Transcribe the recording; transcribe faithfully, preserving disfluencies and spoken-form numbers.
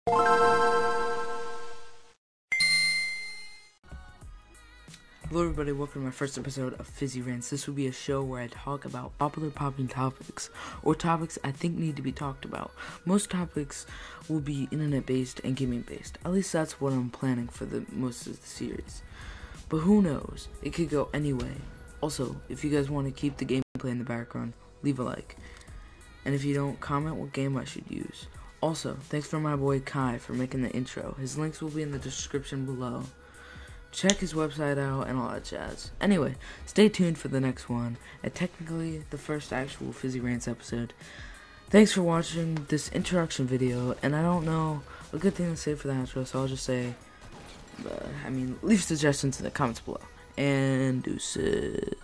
Hello everybody, welcome to my first episode of FizzyRants. This will be a show where I talk about popular popping topics, or topics I think need to be talked about. Most topics will be internet based and gaming based. At least that's what I'm planning for the most of the series. But who knows, it could go anyway. Also, if you guys want to keep the gameplay in the background, leave a like. And if you don't, comment what game I should use. Also, thanks for my boy Kai for making the intro. His links will be in the description below. Check his website out and all that jazz. Anyway, stay tuned for the next one, and technically the first actual FizzyRants episode. Thanks for watching this introduction video, and I don't know a good thing to say for the outro, so I'll just say, uh, I mean, leave suggestions in the comments below. And deuces.